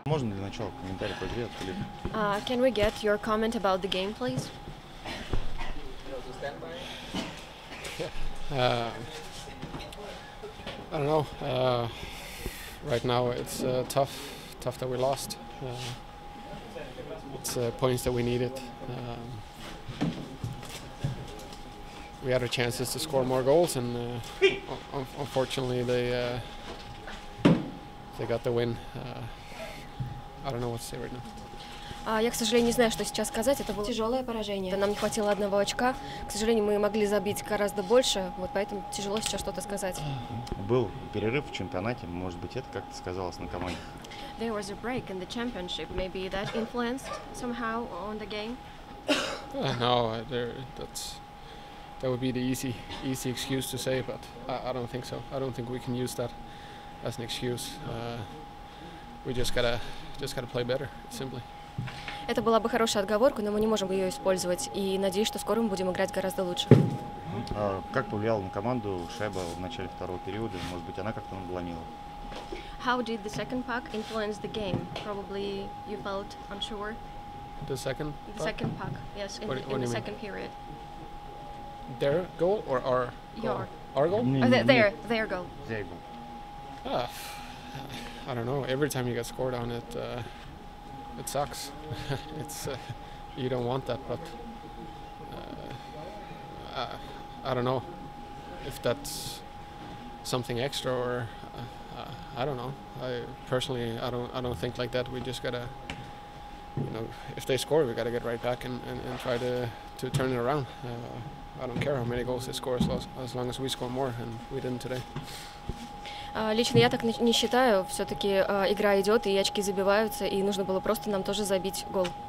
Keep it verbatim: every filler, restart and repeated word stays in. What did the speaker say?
Можно для начала комментарий по игре от Филиппа? Uh, can we get your comment about the game, please? Uh, I don't know. Uh, right now, it's uh, tough. Tough that we lost. Uh, it's uh, points that we needed. Um, we had our chances to score more goals, and uh, un unfortunately, they uh, they got the win. Uh, I don't know what to say right now. Uh, я, к сожалению, не знаю, что сейчас сказать. Это было тяжелое поражение. Нам не хватило одного очка. К сожалению, мы могли забить гораздо больше, вот поэтому тяжело сейчас что-то сказать. Был перерыв в чемпионате, может быть, это как-то сказалось на команде? There was a break in the championship. Maybe that influenced somehow on the game. Uh, no, there, that's that would be the easy easy excuse to say, but I, I don't think so. I don't think we can use that as an excuse. Uh, we just gotta just gotta play better, simply. Это была бы хорошая отговорка, но мы не можем ее использовать. И надеюсь, что скоро мы будем играть гораздо лучше. А как повлияла на команду шайба в начале второго периода? Может быть, она как-то надломила? How did the second puck influence the game? Probably you felt unsure. The second. The second puck, yes, in, What- the, what in do the you mean? second period. Their goal or our goal? Your. Our goal? Uh, th- their, their goal. There you go. Ah, I don't know. Every time you get scored on it, uh, it sucks. it's uh, you don't want that, but uh, I, I don't know if that's something extra or uh, I don't know. I personally, I don't, I don't think like that. We just gotta, you know, if they score, we gotta get right back and, and, and try to to turn it around. Uh, I don't care how many goals they score as long, as long as we score more, and we didn't today. Uh, лично я так не считаю. Все-таки uh, игра идет, и очки забиваются, и нужно было просто нам тоже забить гол.